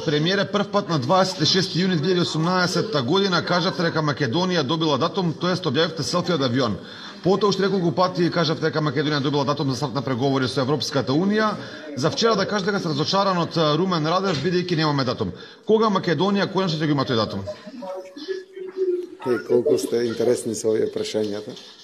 премиере, прв пат на 26 јуни 2018 година кажавте дека Македонија добила датум, тоест објавивте селфи од авион. Потоа уште неколку пати кажавте дека Македонија добила датум за старт на преговори со Европската Унија. За вчера да кажете дека сте разочаран од Румен Радев, бидејќи немаме датум. Кога Македонија конечно ќе го има тој датум? Колку сте интересни со овие прашањата.